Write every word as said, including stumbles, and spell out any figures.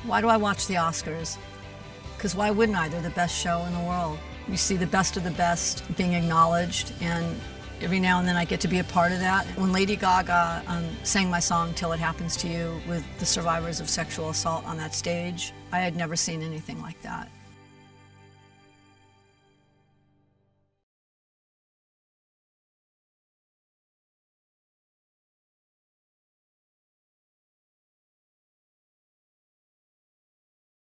Why do I watch the Oscars? Because why wouldn't I? They're the best show in the world. You see the best of the best being acknowledged, and every now and then I get to be a part of that. When Lady Gaga um, sang my song, Till It Happens to You, with the survivors of sexual assault on that stage, I had never seen anything like that.